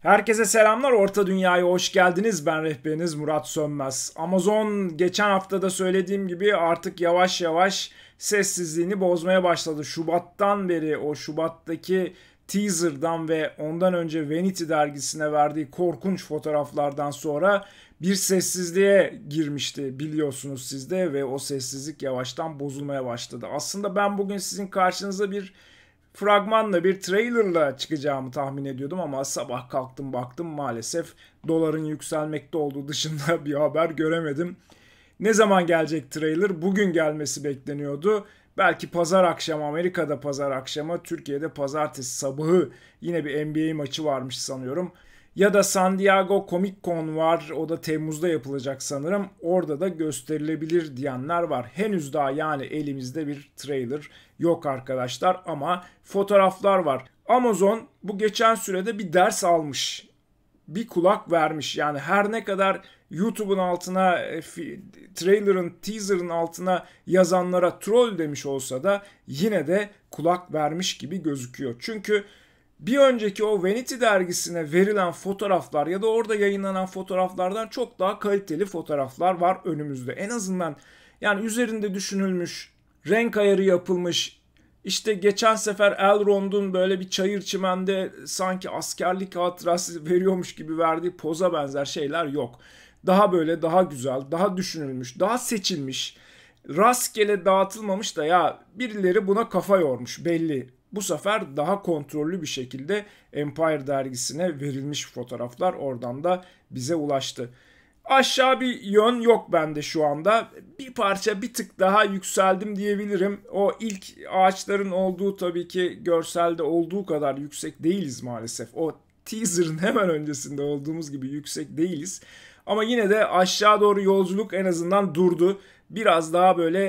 Herkese selamlar. Orta Dünya'ya hoş geldiniz. Ben rehberiniz Murat Sönmez. Amazon geçen haftada söylediğim gibi artık yavaş yavaş sessizliğini bozmaya başladı. Şubat'tan beri o Şubat'taki teaser'dan ve ondan önce Vanity dergisine verdiği korkunç fotoğraflardan sonra bir sessizliğe girmişti biliyorsunuz siz de ve o sessizlik yavaştan bozulmaya başladı. Aslında ben bugün sizin karşınıza bir fragmanla bir trailerla çıkacağımı tahmin ediyordum ama sabah kalktım baktım maalesef doların yükselmekte olduğu dışında bir haber göremedim. Ne zaman gelecek trailer? Bugün gelmesi bekleniyordu. Belki pazar akşamı, Amerika'da pazar akşamı, Türkiye'de pazartesi sabahı yine bir NBA maçı varmış sanıyorum. Ya da San Diego Comic Con var. O da Temmuz'da yapılacak sanırım. Orada da gösterilebilir diyenler var. Henüz daha yani elimizde bir trailer yok arkadaşlar ama fotoğraflar var. Amazon bu geçen sürede bir ders almış. Bir kulak vermiş. Yani her ne kadar YouTube'un altına, trailer'ın, teaser'ın altına yazanlara troll demiş olsa da yine de kulak vermiş gibi gözüküyor. Çünkü bir önceki o Vanity dergisine verilen fotoğraflar ya da orada yayınlanan fotoğraflardan çok daha kaliteli fotoğraflar var önümüzde. En azından yani üzerinde düşünülmüş, renk ayarı yapılmış. İşte geçen sefer Elrond'un böyle bir çayır çimende sanki askerlik hatırası veriyormuş gibi verdiği poza benzer şeyler yok. Daha böyle daha güzel, daha düşünülmüş, daha seçilmiş, rastgele dağıtılmamış da ya birileri buna kafa yormuş belli. Bu sefer daha kontrollü bir şekilde Empire dergisine verilmiş fotoğraflar oradan da bize ulaştı. Aşağı bir yön yok bende şu anda. Bir parça bir tık daha yükseldim diyebilirim. O ilk ağaçların olduğu tabii ki görselde olduğu kadar yüksek değiliz maalesef. O teaser'ın hemen öncesinde olduğumuz gibi yüksek değiliz. Ama yine de aşağı doğru yolculuk en azından durdu. Biraz daha böyle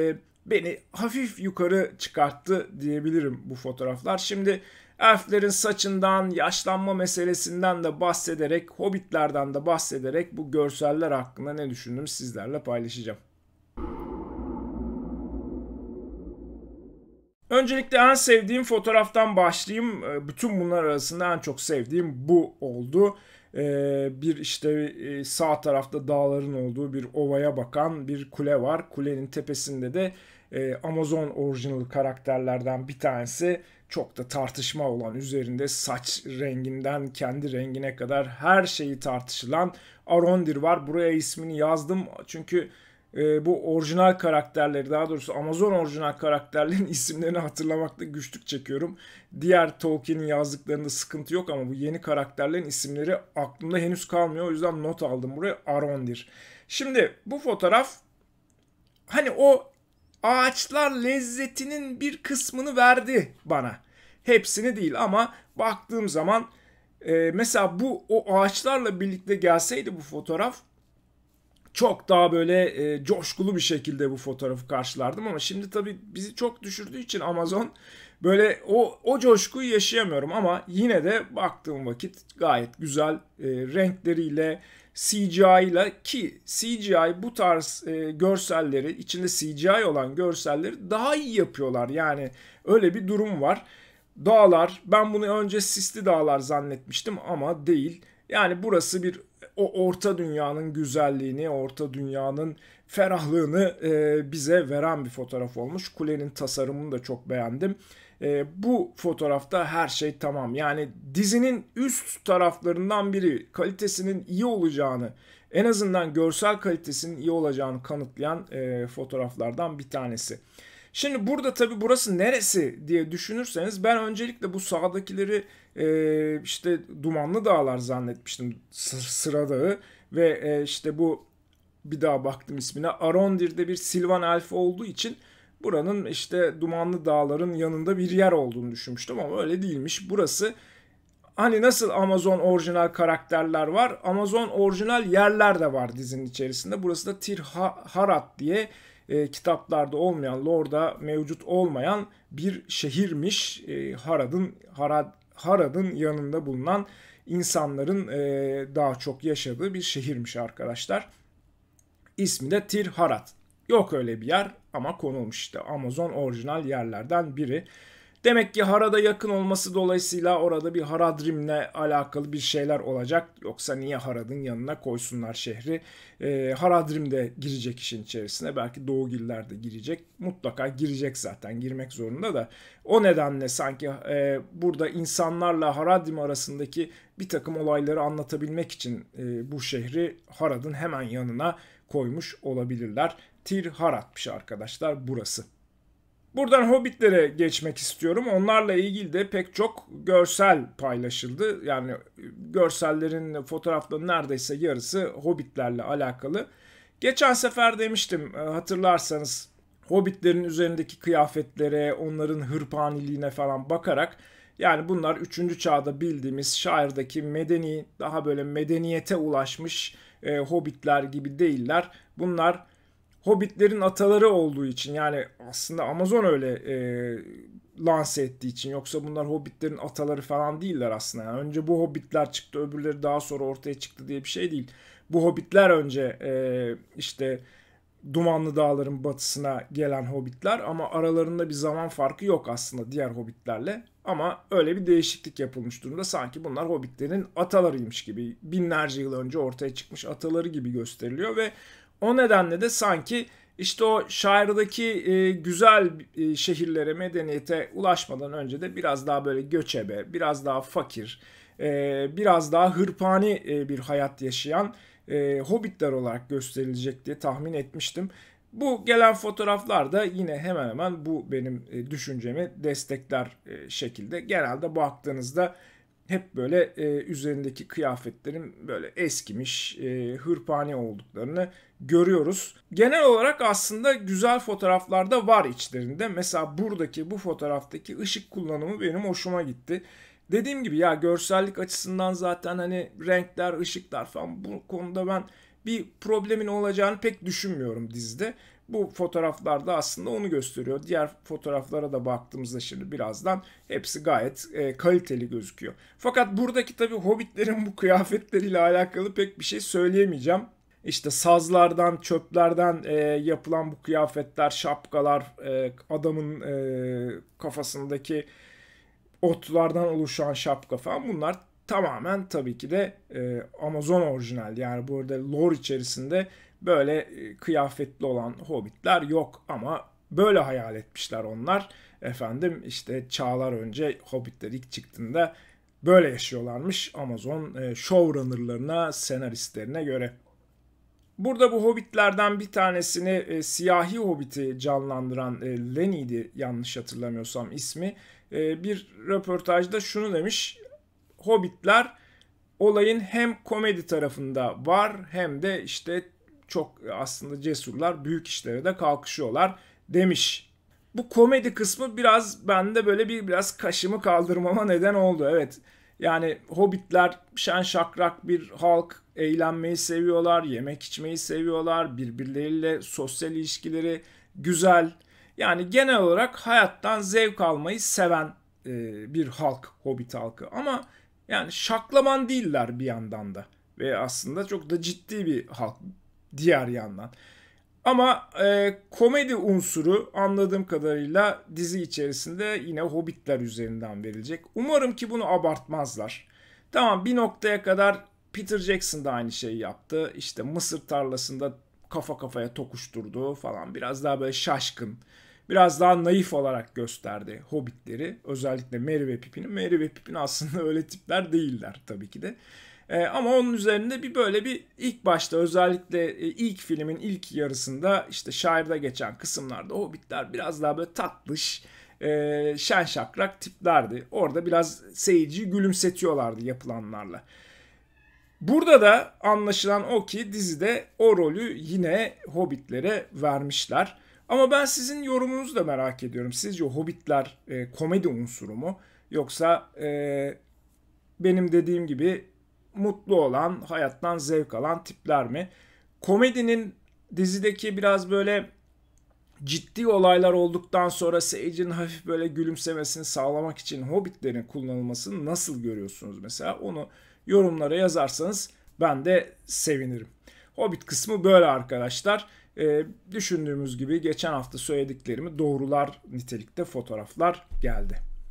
beni hafif yukarı çıkarttı diyebilirim bu fotoğraflar. Şimdi elflerin saçından, yaşlanma meselesinden de bahsederek, hobbitlerden de bahsederek bu görseller hakkında ne düşündüğümü sizlerle paylaşacağım. Öncelikle en sevdiğim fotoğraftan başlayayım. Bütün bunlar arasında en çok sevdiğim bu oldu. Bir işte sağ tarafta dağların olduğu bir ovaya bakan bir kule var. Kulenin tepesinde de Amazon orijinal karakterlerden bir tanesi çok da tartışma olan üzerinde saç renginden kendi rengine kadar her şeyi tartışılan Arondir var. Buraya ismini yazdım çünkü bu orijinal karakterleri daha doğrusu Amazon orijinal karakterlerin isimlerini hatırlamakta güçlük çekiyorum. Diğer Tolkien'in yazdıklarında sıkıntı yok ama bu yeni karakterlerin isimleri aklımda henüz kalmıyor. O yüzden not aldım buraya Arondir. Şimdi bu fotoğraf hani o ağaçlar lezzetinin bir kısmını verdi bana. Hepsini değil ama baktığım zaman mesela bu o ağaçlarla birlikte gelseydi bu fotoğraf çok daha böyle coşkulu bir şekilde bu fotoğrafı karşılardım ama şimdi tabii bizi çok düşürdüğü için Amazon böyle o coşkuyu yaşayamıyorum ama yine de baktığım vakit gayet güzel renkleriyle CGI ile ki CGI bu tarz görselleri içinde CGI olan görselleri daha iyi yapıyorlar yani öyle bir durum var. Dağlar ben bunu önce sisli dağlar zannetmiştim ama değil. Yani burası bir o orta dünyanın güzelliğini, orta dünyanın ferahlığını bize veren bir fotoğraf olmuş. Kulenin tasarımını da çok beğendim. Bu fotoğrafta her şey tamam. Yani dizinin üst taraflarından biri kalitesinin iyi olacağını, en azından görsel kalitesinin iyi olacağını kanıtlayan fotoğraflardan bir tanesi. Şimdi burada tabii burası neresi diye düşünürseniz ben öncelikle bu sağdakileri işte Dumanlı Dağlar zannetmiştim. Sıra Dağı ve işte bu bir daha baktım ismine Arondir'de bir Silvan elfi olduğu için buranın işte Dumanlı Dağların yanında bir yer olduğunu düşünmüştüm ama öyle değilmiş. Burası hani nasıl Amazon orijinal karakterler var, Amazon orijinal yerler de var dizinin içerisinde. Burası da Tir Harat diye kitaplarda olmayan, lore'da mevcut olmayan bir şehirmiş. Harad'ın yanında bulunan insanların daha çok yaşadığı bir şehirmiş arkadaşlar. İsmi de Tir Harat. Yok öyle bir yer ama konulmuş işte Amazon orijinal yerlerden biri. Demek ki Harada yakın olması dolayısıyla orada bir Haradrim'le alakalı bir şeyler olacak. Yoksa niye Harad'ın yanına koysunlar şehri? Haradrim de girecek işin içerisine. Belki Doğugiller de girecek. Mutlaka girecek zaten. Girmek zorunda da. O nedenle sanki burada insanlarla Haradrim arasındaki bir takım olayları anlatabilmek için bu şehri Harad'ın hemen yanına koymuş olabilirler. Tir Harad'mış arkadaşlar burası. Buradan Hobbitlere geçmek istiyorum. Onlarla ilgili de pek çok görsel paylaşıldı. Yani görsellerin, fotoğrafların neredeyse yarısı Hobbitlerle alakalı. Geçen sefer demiştim, hatırlarsanız Hobbitlerin üzerindeki kıyafetlere, onların hırpaniliğine falan bakarak, yani bunlar 3. çağda bildiğimiz şairdeki medeni, daha böyle medeniyete ulaşmış Hobbitler gibi değiller. Bunlar Hobbitlerin ataları olduğu için, yani aslında Amazon öyle lanse ettiği için, yoksa bunlar Hobbitlerin ataları falan değiller aslında. Yani önce bu Hobbitler çıktı, öbürleri daha sonra ortaya çıktı diye bir şey değil. Bu Hobbitler önce işte Dumanlı Dağların batısına gelen Hobbitler, ama aralarında bir zaman farkı yok aslında diğer Hobbitlerle. Ama öyle bir değişiklik yapılmış durumda. Sanki bunlar Hobbitlerin atalarıymış gibi, binlerce yıl önce ortaya çıkmış ataları gibi gösteriliyor ve o nedenle de sanki işte o şairdeki güzel şehirlere, medeniyete ulaşmadan önce de biraz daha böyle göçebe, biraz daha fakir, biraz daha hırpani bir hayat yaşayan Hobbitler olarak gösterilecek diye tahmin etmiştim. Bu gelen fotoğraflar da yine hemen hemen bu benim düşüncemi destekler şekilde. Genelde baktığınızda hep böyle üzerindeki kıyafetlerin böyle eskimiş, hırpani olduklarını görüyoruz. Genel olarak aslında güzel fotoğraflar da var içlerinde. Mesela buradaki, bu fotoğraftaki ışık kullanımı benim hoşuma gitti. Dediğim gibi ya, görsellik açısından zaten hani renkler, ışıklar falan, bu konuda ben bir problemin olacağını pek düşünmüyorum dizide. Bu fotoğraflarda aslında onu gösteriyor. Diğer fotoğraflara da baktığımızda şimdi birazdan hepsi gayet kaliteli gözüküyor. Fakat buradaki tabii Hobbitlerin bu kıyafetleriyle alakalı pek bir şey söyleyemeyeceğim. İşte sazlardan, çöplerden yapılan bu kıyafetler, şapkalar, adamın kafasındaki otlardan oluşan şapka falan, bunlar tamamen tabii ki de Amazon orijinal. Yani burada lore içerisinde böyle kıyafetli olan Hobbitler yok, ama böyle hayal etmişler onlar. Efendim işte çağlar önce Hobbitler ilk çıktığında böyle yaşıyorlarmış Amazon showrunnerlarına, senaristlerine göre. Burada bu Hobbitlerden bir tanesini, siyahi Hobbit'i canlandıran Lenny'di yanlış hatırlamıyorsam ismi. Bir röportajda şunu demiş: Hobbitler olayın hem komedi tarafında var, hem de işte çok aslında cesurlar, büyük işlere de kalkışıyorlar demiş. Bu komedi kısmı biraz bende böyle biraz kaşımı kaldırmama neden oldu. Evet, yani Hobbitler şen şakrak bir halk, eğlenmeyi seviyorlar, yemek içmeyi seviyorlar, birbirleriyle sosyal ilişkileri güzel. Yani genel olarak hayattan zevk almayı seven bir halk Hobbit halkı. Ama yani şaklaman değiller bir yandan da. Ve aslında çok da ciddi bir halk diğer yandan. Ama komedi unsuru anladığım kadarıyla dizi içerisinde yine Hobbitler üzerinden verilecek. Umarım ki bunu abartmazlar. Tamam, bir noktaya kadar Peter Jackson da aynı şeyi yaptı. İşte Mısır tarlasında kafa kafaya tokuşturdu falan. Biraz daha böyle şaşkın, biraz daha naif olarak gösterdi Hobbitleri. Özellikle Merry ve Pippin'i. Merry ve Pippin aslında öyle tipler değiller tabii ki de. Ama onun üzerinde bir böyle bir ilk başta, özellikle ilk filmin ilk yarısında, işte şairde geçen kısımlarda Hobbitler biraz daha böyle tatlış, şen şakrak tiplerdi. Orada biraz seyirciyi gülümsetiyorlardı yapılanlarla. Burada da anlaşılan o ki dizide o rolü yine Hobbitlere vermişler. Ama ben sizin yorumunuzu da merak ediyorum. Sizce Hobbitler komedi unsuru mu? Yoksa benim dediğim gibi mutlu olan, hayattan zevk alan tipler mi? Komedinin dizideki biraz böyle ciddi olaylar olduktan sonra seyircinin hafif böyle gülümsemesini sağlamak için Hobbitlerin kullanılmasını nasıl görüyorsunuz mesela? Onu yorumlara yazarsanız ben de sevinirim. Hobbit kısmı böyle arkadaşlar. Düşündüğümüz gibi geçen hafta söylediklerimi doğrular nitelikte fotoğraflar geldi.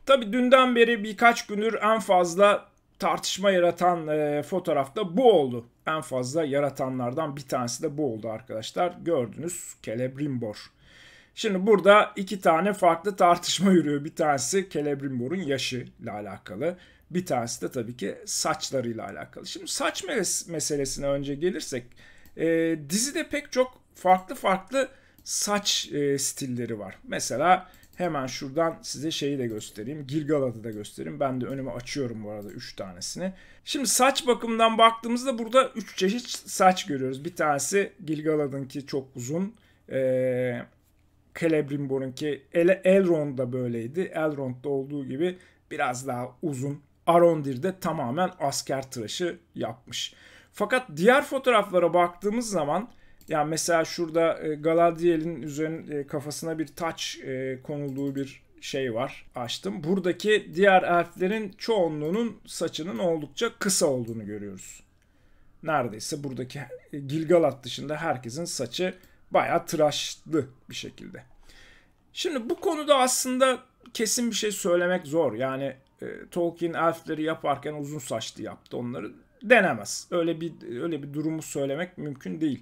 Tabii dünden beri birkaç gündür en fazla tartışma yaratan fotoğraf da bu oldu. En fazla yaratanlardan bir tanesi de bu oldu arkadaşlar. Gördünüz, Celebrimbor. Şimdi burada iki tane farklı tartışma yürüyor. Bir tanesi Celebrimbor'un yaşı ile alakalı. Bir tanesi de tabii ki saçlarıyla alakalı. Şimdi saç meselesine önce gelirsek, dizide pek çok farklı saç stilleri var. Mesela hemen şuradan size şeyi de göstereyim. Gilgalad'ı da göstereyim. Ben de önüme açıyorum bu arada 3 tanesini. Şimdi saç bakımından baktığımızda burada 3 çeşit saç görüyoruz. Bir tanesi Gilgalad'ınki çok uzun. Celebrimbor'unki Elrond'da böyleydi. Elrond'da olduğu gibi biraz daha uzun. Arondir de tamamen asker tıraşı yapmış. Fakat diğer fotoğraflara baktığımız zaman, yani mesela şurada Galadriel'in üzerine kafasına bir taç konulduğu bir şey var. Açtım. Buradaki diğer elflerin çoğunluğunun saçının oldukça kısa olduğunu görüyoruz. Neredeyse buradaki Gilgalad dışında herkesin saçı bayağı tıraşlı bir şekilde. Şimdi bu konuda aslında kesin bir şey söylemek zor. Yani Tolkien elfleri yaparken uzun saçlı yaptı onları, denemez. Öyle bir durumu söylemek mümkün değil.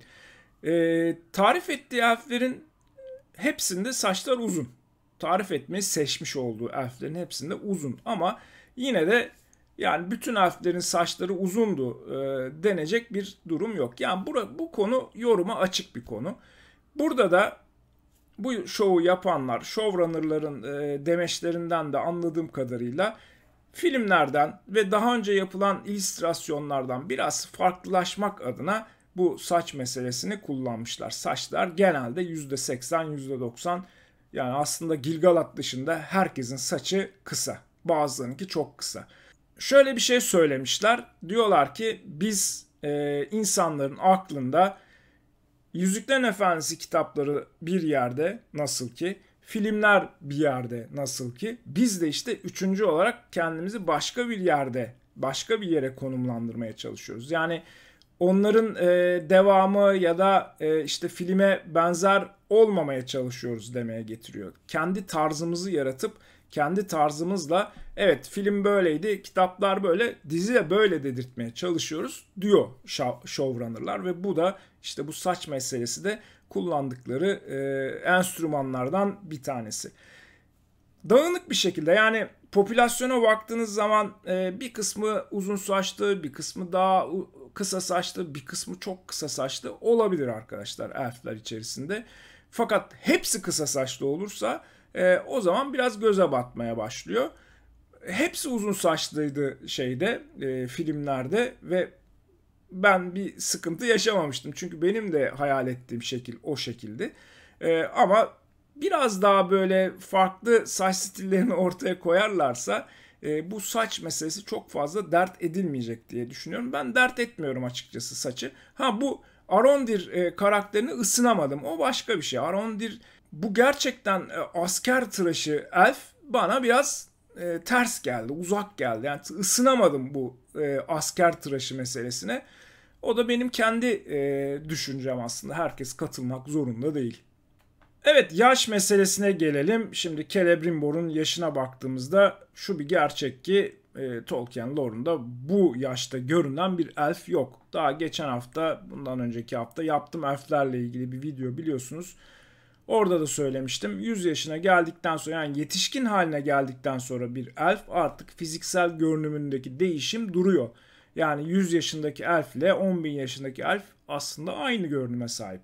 Tarif ettiği elflerin hepsinde saçlar uzun. Tarif etmeyi seçmiş olduğu elflerin hepsinde uzun. Ama yine de yani bütün elflerin saçları uzundu denecek bir durum yok. Yani bu konu yoruma açık bir konu. Burada da bu şovu yapanlar, showrunner'ların demeçlerinden de anladığım kadarıyla filmlerden ve daha önce yapılan illüstrasyonlardan biraz farklılaşmak adına bu saç meselesini kullanmışlar. Saçlar genelde %80, %90, yani aslında Gilgalad dışında herkesin saçı kısa. Bazılarınınki çok kısa. Şöyle bir şey söylemişler. Diyorlar ki biz insanların aklında Yüzüklerin Efendisi kitapları bir yerde nasıl ki, filmler bir yerde nasıl ki, biz de işte üçüncü olarak kendimizi başka bir yerde, başka bir yere konumlandırmaya çalışıyoruz. Yani onların devamı ya da işte filme benzer olmamaya çalışıyoruz demeye getiriyor. Kendi tarzımızı yaratıp kendi tarzımızla, evet film böyleydi, kitaplar böyle, dizi de böyle dedirtmeye çalışıyoruz diyor showrunner'lar ve bu da işte bu saç meselesi de kullandıkları enstrümanlardan bir tanesi. Dağınık bir şekilde, yani popülasyona baktığınız zaman bir kısmı uzun saçlı, bir kısmı daha kısa saçlı, bir kısmı çok kısa saçlı olabilir arkadaşlar elfler içerisinde. Fakat hepsi kısa saçlı olursa o zaman biraz göze batmaya başlıyor. Hepsi uzun saçlıydı filmlerde ve ben bir sıkıntı yaşamamıştım. Çünkü benim de hayal ettiğim şekil o şekilde. Ama biraz daha böyle farklı saç stillerini ortaya koyarlarsa bu saç meselesi çok fazla dert edilmeyecek diye düşünüyorum. Ben dert etmiyorum açıkçası saçı. Bu Arondir karakterini ısınamadım. O başka bir şey. Arondir bu gerçekten asker tıraşı elf bana biraz ters geldi, uzak geldi. Yani ısınamadım bu asker tıraşı meselesine. O da benim kendi düşüncem aslında. Herkes katılmak zorunda değil. Evet, yaş meselesine gelelim. Şimdi Celebrimbor'un yaşına baktığımızda şu bir gerçek ki Tolkien lore'unda bu yaşta görünen bir elf yok. Daha geçen hafta, bundan önceki hafta yaptım elflerle ilgili bir video, biliyorsunuz. Orada da söylemiştim. 100 yaşına geldikten sonra, yani yetişkin haline geldikten sonra bir elf artık fiziksel görünümündeki değişim duruyor. Yani 100 yaşındaki elf ile 10.000 yaşındaki elf aslında aynı görünüme sahip.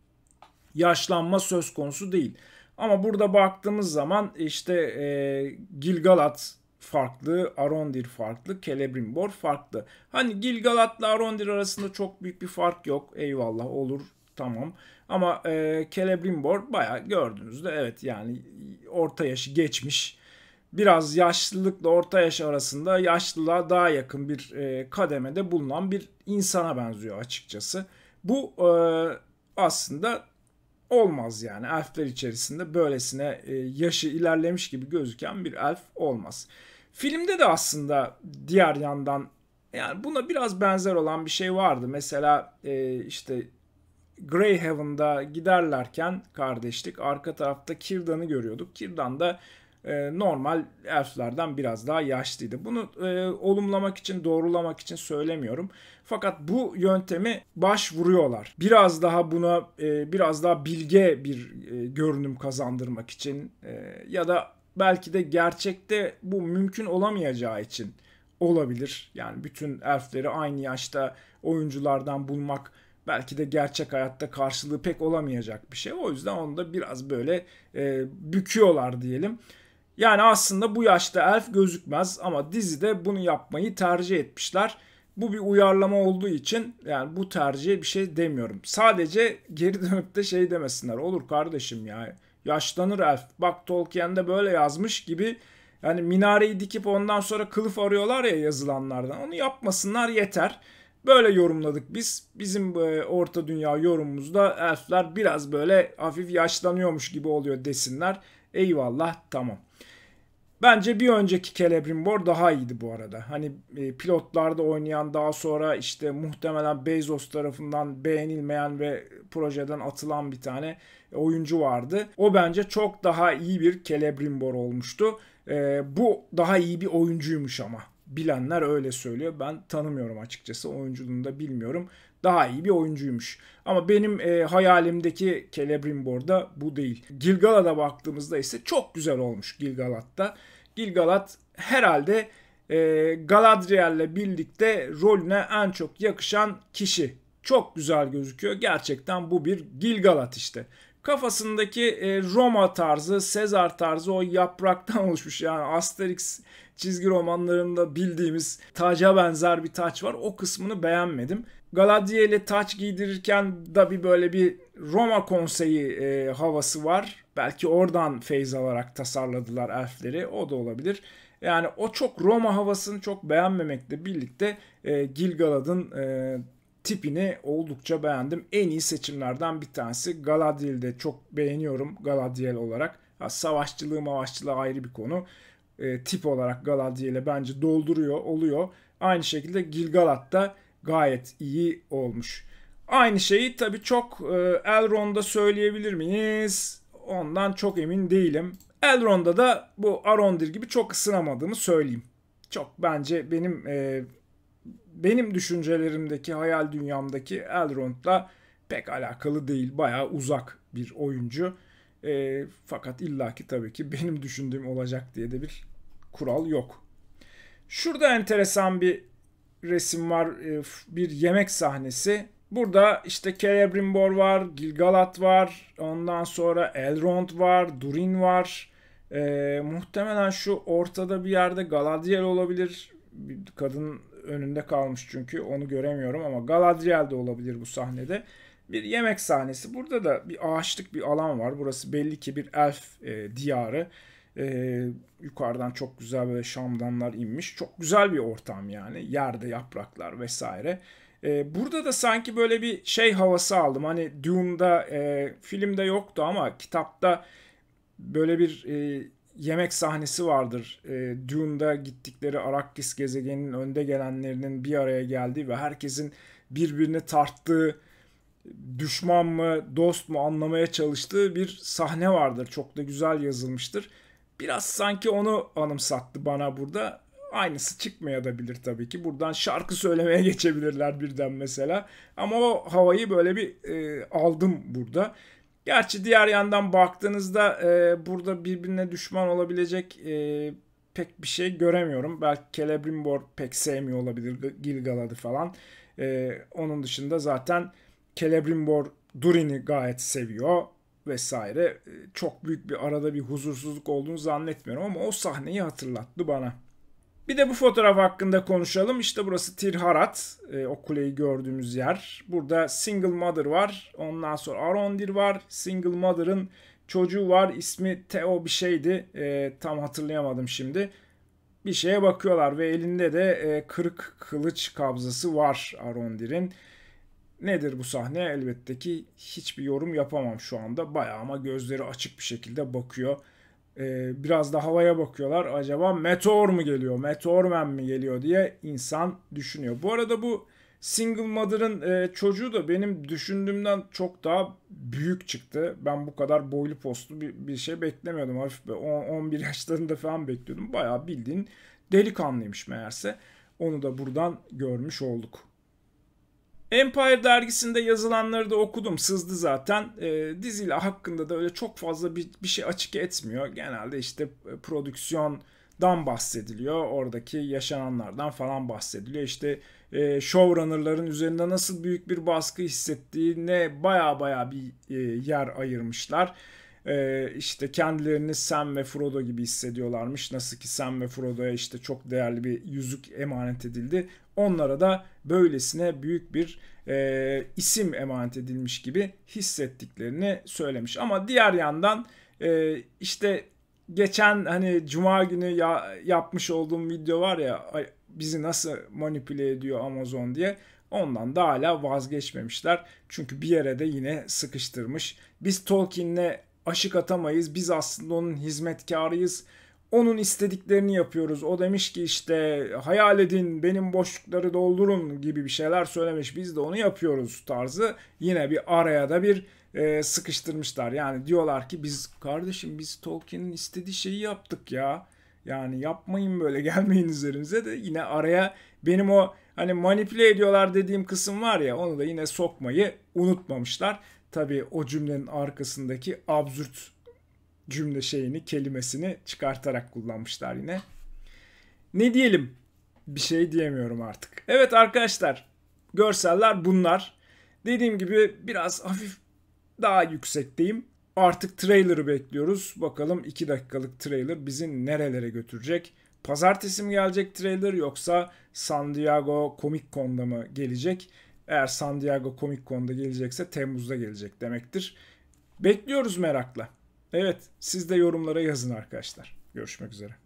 Yaşlanma söz konusu değil. Ama burada baktığımız zaman işte Gilgalad farklı, Arondir farklı, Celebrimbor farklı. Hani Gilgalad'la Arondir arasında çok büyük bir fark yok. Eyvallah, olur, tamam. Ama Celebrimbor bayağı gördüğünüzde evet, yani orta yaşı geçmiş. Biraz yaşlılıkla orta yaş arasında yaşlılığa daha yakın bir kademede bulunan bir insana benziyor açıkçası. Bu aslında olmaz yani. Elfler içerisinde böylesine yaşı ilerlemiş gibi gözüken bir elf olmaz. Filmde de aslında diğer yandan yani buna biraz benzer olan bir şey vardı. Mesela işte Greyhaven'da giderlerken kardeşlik, arka tarafta Círdan'ı görüyorduk. Círdan da normal elflerden biraz daha yaşlıydı. Bunu olumlamak için, doğrulamak için söylemiyorum. Fakat bu yöntemi başvuruyorlar. Biraz daha buna biraz daha bilge bir görünüm kazandırmak için ya da belki de gerçekte bu mümkün olamayacağı için olabilir. Yani bütün elfleri aynı yaşta oyunculardan bulmak belki de gerçek hayatta karşılığı pek olamayacak bir şey. O yüzden onu da biraz böyle büküyorlar diyelim. Yani aslında bu yaşta elf gözükmez ama dizide bunu yapmayı tercih etmişler. Bu bir uyarlama olduğu için yani bu tercihe bir şey demiyorum. Sadece geri dönüp de şey demesinler. Olur kardeşim ya, yaşlanır elf. Bak Tolkien'de böyle yazmış gibi, yani minareyi dikip ondan sonra kılıf arıyorlar ya yazılanlardan. Onu yapmasınlar yeter. Böyle yorumladık biz. Bizim Orta Dünya yorumumuzda elfler biraz böyle hafif yaşlanıyormuş gibi oluyor desinler. Eyvallah, tamam. Bence bir önceki Celebrimbor daha iyiydi bu arada. Hani pilotlarda oynayan, daha sonra işte muhtemelen Bezos tarafından beğenilmeyen ve projeden atılan bir tane oyuncu vardı. O bence çok daha iyi bir Celebrimbor olmuştu. Bu daha iyi bir oyuncuymuş ama. Bilenler öyle söylüyor. Ben tanımıyorum açıkçası. Oyunculuğunu da bilmiyorum. Daha iyi bir oyuncuymuş. Ama benim hayalimdeki Celebrimbor da bu değil. Gil-galad'a baktığımızda ise çok güzel olmuş Gil-galad'da. Gil-galad herhalde Galadriel'le birlikte rolüne en çok yakışan kişi. Çok güzel gözüküyor. Gerçekten bu bir Gil-galad işte. Kafasındaki Roma tarzı, Sezar tarzı o yapraktan oluşmuş. Yani Asterix çizgi romanlarında bildiğimiz taca benzer bir taç var. O kısmını beğenmedim. Galadriel'e taç giydirirken da bir böyle bir Roma konseyi havası var. Belki oradan feyz alarak tasarladılar elfleri. O da olabilir. Yani o çok Roma havasını çok beğenmemekle birlikte Gil-galad'ın tipini oldukça beğendim. En iyi seçimlerden bir tanesi. Galadriel'i de çok beğeniyorum Galadriel olarak. Ha, savaşçılığı ayrı bir konu. Tip olarak Galadriel'e bence dolduruyor, oluyor. Aynı şekilde Gil-galad da gayet iyi olmuş. Aynı şeyi tabii çok Elrond'da söyleyebilir miyiz? Ondan çok emin değilim. Elrond'da da bu Arondir gibi çok ısınamadığımı söyleyeyim. Çok bence benim düşüncelerimdeki, hayal dünyamdaki Elrond'la pek alakalı değil. Bayağı uzak bir oyuncu. Fakat illaki tabii ki benim düşündüğüm olacak diye de bir kural yok. Şurada enteresan bir resim var. Bir yemek sahnesi. Burada işte Celebrimbor var, Gil-galad var, ondan sonra Elrond var, Durin var. Muhtemelen şu ortada bir yerde Galadriel olabilir. Bir kadın önünde kalmış çünkü onu göremiyorum ama Galadriel de olabilir bu sahnede. Bir yemek sahnesi. Burada da bir ağaçlık bir alan var. Burası belli ki bir elf diyarı. Yukarıdan çok güzel böyle şamdanlar inmiş. Çok güzel bir ortam yani. Yerde yapraklar vesaire. Burada da sanki böyle bir şey havası aldım. Hani Dune'da filmde yoktu ama kitapta böyle bir yemek sahnesi vardır. Dune'da gittikleri Arrakis gezegeninin önde gelenlerinin bir araya geldiği ve herkesin birbirini tarttığı, düşman mı dost mu anlamaya çalıştığı bir sahne vardır. Çok da güzel yazılmıştır. Biraz sanki onu anımsattı bana burada. Aynısı çıkmayabilir tabii ki. Buradan şarkı söylemeye geçebilirler birden mesela. Ama o havayı böyle bir aldım burada. Gerçi diğer yandan baktığınızda burada birbirine düşman olabilecek pek bir şey göremiyorum. Belki Celebrimbor pek sevmiyor olabilir Gil-galad'ı falan. Onun dışında zaten Celebrimbor Durin'i gayet seviyor vesaire. Çok büyük bir arada bir huzursuzluk olduğunu zannetmiyorum ama o sahneyi hatırlattı bana. Bir de bu fotoğraf hakkında konuşalım. İşte burası Tir Harat, o kuleyi gördüğümüz yer. Burada Single Mother var. Ondan sonra Arondir var. Single Mother'ın çocuğu var. İsmi Theo bir şeydi. Tam hatırlayamadım şimdi. Bir şeye bakıyorlar ve elinde de kırık kılıç kabzası var Arondir'in. Nedir bu sahne? Elbette ki hiçbir yorum yapamam şu anda. Bayağı ama gözleri açık bir şekilde bakıyor. Biraz da havaya bakıyorlar. Acaba meteor mu geliyor? Meteor Man mi geliyor diye insan düşünüyor. Bu arada bu Single mother'ın çocuğu da benim düşündüğümden çok daha büyük çıktı. Ben bu kadar boylu postlu bir şey beklemiyordum. Hafif 11 yaşlarında falan bekliyordum. Bayağı bildiğin delikanlıymış meğerse. Onu da buradan görmüş olduk. Empire dergisinde yazılanları da okudum, sızdı zaten. Diziyle hakkında da öyle çok fazla bir şey açık etmiyor. Genelde işte prodüksiyondan bahsediliyor. Oradaki yaşananlardan falan bahsediliyor. İşte showrunner'ların üzerinde nasıl büyük bir baskı hissettiğine baya bir yer ayırmışlar. İşte kendilerini Sam ve Frodo gibi hissediyorlarmış. Nasıl ki Sam ve Frodo'ya işte çok değerli bir yüzük emanet edildi. Onlara da böylesine büyük bir isim emanet edilmiş gibi hissettiklerini söylemiş. Ama diğer yandan işte geçen hani Cuma günü yapmış olduğum video var ya, bizi nasıl manipüle ediyor Amazon diye. Ondan da hala vazgeçmemişler. Çünkü bir yere de yine sıkıştırmış. Biz Tolkien'le aşık atamayız. Biz aslında onun hizmetkarıyız. Onun istediklerini yapıyoruz. O demiş ki işte hayal edin, benim boşlukları doldurun gibi bir şeyler söylemiş. Biz de onu yapıyoruz tarzı. Yine bir araya da bir sıkıştırmışlar. Yani diyorlar ki biz kardeşim, biz Tolkien'in istediği şeyi yaptık ya. Yani yapmayın böyle, gelmeyin üzerimize de. Yine araya benim o hani manipüle ediyorlar dediğim kısım var ya, onu da yine sokmayı unutmamışlar. Tabii o cümlenin arkasındaki absürt cümle kelimesini çıkartarak kullanmışlar yine. Ne diyelim? Bir şey diyemiyorum artık. Evet arkadaşlar, görseller bunlar. Dediğim gibi biraz hafif daha yüksekteyim. Artık trailer'ı bekliyoruz. Bakalım 2 dakikalık trailer bizi nerelere götürecek? Pazartesi mi gelecek trailer, yoksa San Diego Comic Con'da mı gelecek? Eğer San Diego Comic Con'da gelecekse Temmuz'da gelecek demektir. Bekliyoruz merakla. Evet, siz de yorumlara yazın arkadaşlar. Görüşmek üzere.